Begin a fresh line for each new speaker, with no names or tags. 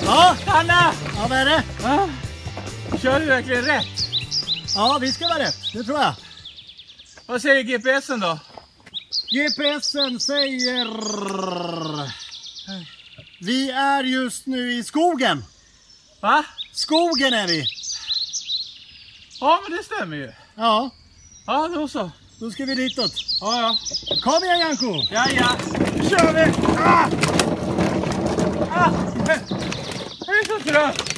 Ja,
Hanna!
ja, vad är det?
Ja. Kör du verkligen rätt?
Ja, vi ska vara rätt, det tror jag.
Vad säger GPSen då?
GPSen säger... Vi är just nu i skogen.
Va?
Skogen är vi.
Ja, men det stämmer ju.
Ja,
Ja, då så.
då ska vi ditåt.
Ja, ja.
Kom igen, Janko.
Ja, ja.
Nu kör vi.
Jag är så trött.